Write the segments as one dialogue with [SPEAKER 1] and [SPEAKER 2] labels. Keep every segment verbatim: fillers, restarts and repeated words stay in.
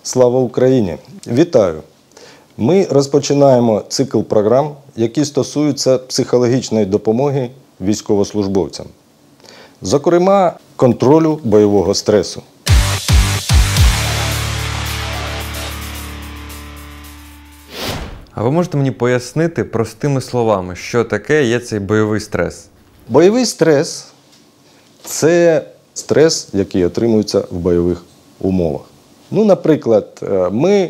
[SPEAKER 1] Слава Україні! Вітаю! Ми розпочинаємо цикл програм, які стосуються психологічної допомоги військовослужбовцям. Зокрема, контролю бойового стресу.
[SPEAKER 2] А ви можете мені пояснити простими словами, що таке є цей бойовий стрес?
[SPEAKER 1] Бойовий стрес – це стрес, який отримується в бойових умовах. Ну, наприклад, ми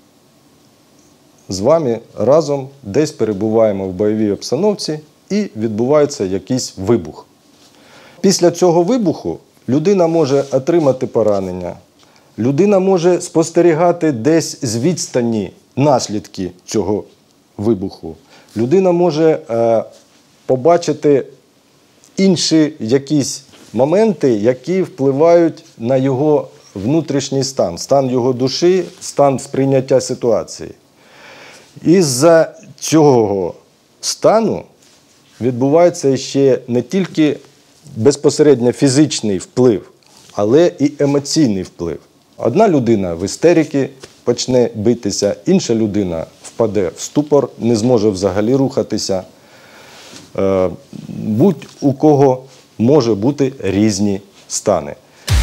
[SPEAKER 1] з вами разом десь перебуваємо в бойовій обстановці і відбувається якийсь вибух. Після цього вибуху людина може отримати поранення, людина може спостерігати десь з відстані наслідки цього вибуху. Людина може е, побачити інші якісь моменти, які впливають на його внутрішній стан, стан його душі, стан сприйняття ситуації. Із-за цього стану відбувається ще не тільки безпосередньо фізичний вплив, але і емоційний вплив. Одна людина в істериці почне битися, інша людина впаде в ступор, не зможе взагалі рухатися. Будь-у кого може бути різні стани.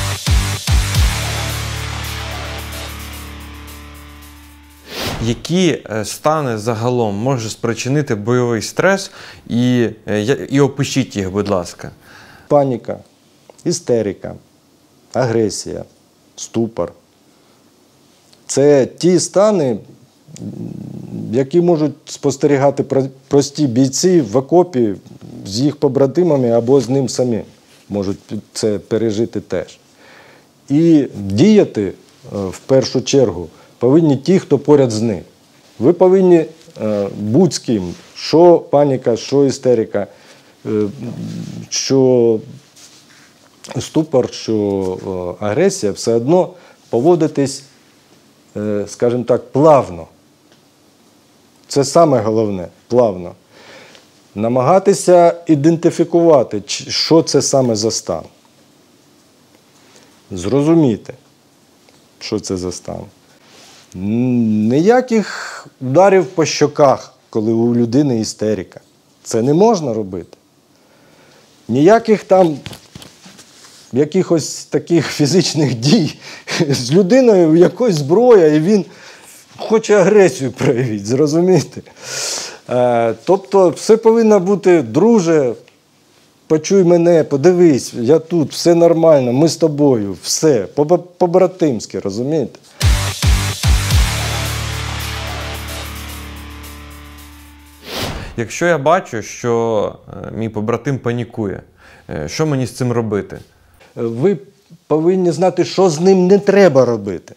[SPEAKER 2] Які стани загалом може спричинити бойовий стрес і, і опишіть їх, будь ласка?
[SPEAKER 1] Паніка, істерика, агресія, ступор. Це ті стани, які можуть спостерігати прості бійці в окопі з їх побратимами або з ним самі можуть це пережити теж. І діяти в першу чергу повинні ті, хто поряд з ним. Ви повинні будь з ким, що паніка, що істерика, що ступор, що агресія, все одно поводитись, скажімо так, плавно. Це саме головне – плавно. Намагатися ідентифікувати, що це саме за стан. Зрозуміти, що це за стан. Ніяких ударів по щоках, коли у людини істерика. Це не можна робити. Ніяких там якихось таких фізичних дій з людиною, в якоїсь зброя, і він хоче агресію проявити, зрозумієте? Тобто все повинно бути: друже, почуй мене, подивись, я тут, все нормально, ми з тобою, все, по-братимськи, розумієте?
[SPEAKER 2] Якщо я бачу, що мій побратим панікує, що мені з цим робити?
[SPEAKER 1] Ви повинні знати, що з ним не треба робити.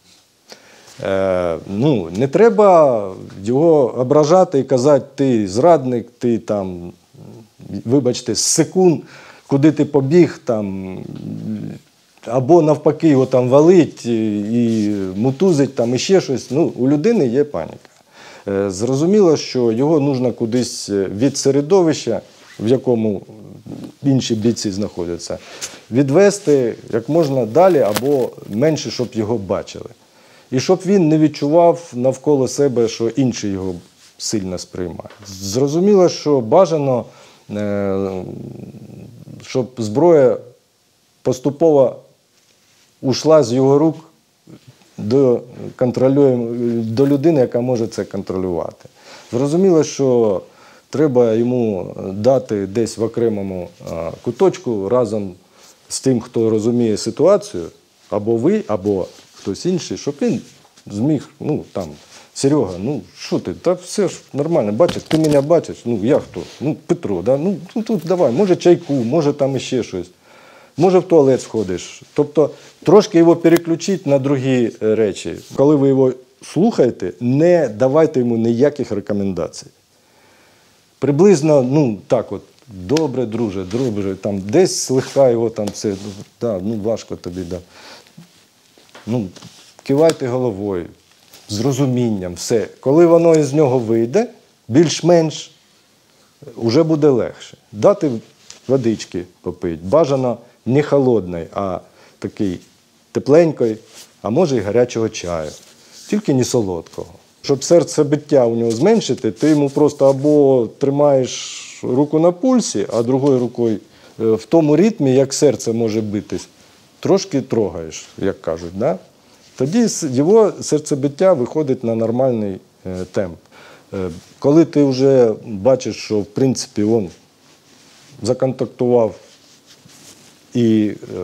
[SPEAKER 1] Е, ну, не треба його ображати і казати: ти зрадник, ти там, вибачте, секунд, куди ти побіг, там, або навпаки його там валить і мутузить, там, і ще щось. Ну, у людини є паніка. Е, зрозуміло, що його потрібно кудись від середовища, в якому інші бійці знаходяться, відвести як можна далі або менше, щоб його бачили. І щоб він не відчував навколо себе, що інші його сильно сприймають. Зрозуміло, що бажано, щоб зброя поступово ушла з його рук до, до людини, яка може це контролювати. Зрозуміло, що треба йому дати десь в окремому куточку разом з тим, хто розуміє ситуацію, або ви, або хтось інший, щоб він зміг, ну, там, Серега, ну, що ти, та все ж нормально, бачиш, ти мене бачиш, ну, я хто? Ну, Петро, да? Ну, тут давай, може чайку, може там іще щось, може в туалет сходиш. Тобто, трошки його переключити на другі речі. Коли ви його слухаєте, не давайте йому ніяких рекомендацій. Приблизно, ну, так от, добре, друже, друже, там, десь слегка його там це, да, ну, важко тобі, да. Ну, кивайте головою, з розумінням, все. Коли воно із нього вийде, більш-менш, вже буде легше. Дати водички попити. Бажано не холодної, а такий тепленької, а може і гарячого чаю, тільки не солодкого. Щоб серцебиття у нього зменшити, ти йому просто або тримаєш руку на пульсі, а другою рукою в тому ритмі, як серце може битись, трошки трогаєш, як кажуть. Да? Тоді його серцебиття виходить на нормальний е, темп. Е, коли ти вже бачиш, що в принципі він законтактував і е,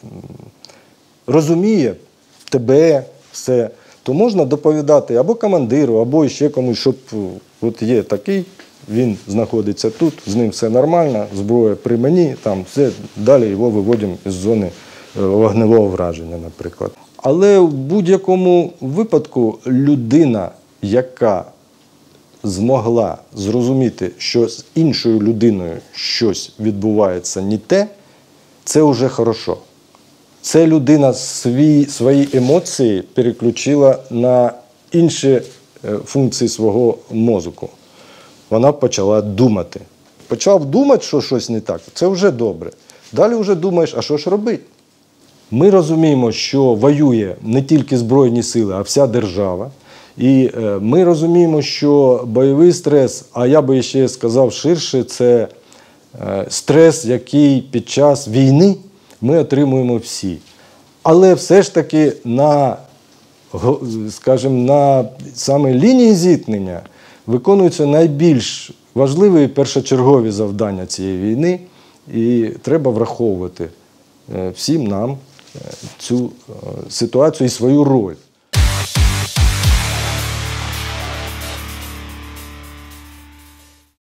[SPEAKER 1] розуміє тебе, все, то можна доповідати або командиру, або ще комусь, щоб от є такий, він знаходиться тут, з ним все нормально, зброя при мені, там все, далі його виводимо з зони вогневого враження, наприклад. Але в будь-якому випадку людина, яка змогла зрозуміти, що з іншою людиною щось відбувається не те, це вже хорошо. Це людина свої, свої емоції переключила на інші функції свого мозку. Вона почала думати. Почав думати, що щось не так, це вже добре. Далі вже думаєш, а що ж робити? Ми розуміємо, що воює не тільки Збройні сили, а вся держава. І ми розуміємо, що бойовий стрес, а я би ще сказав ширше, це стрес, який під час війни ми отримуємо всі. Але все ж таки на, скажімо, на саме лінії зіткнення виконуються найбільш важливі і першочергові завдання цієї війни. І треба враховувати всім нам цю ситуацію і свою роль.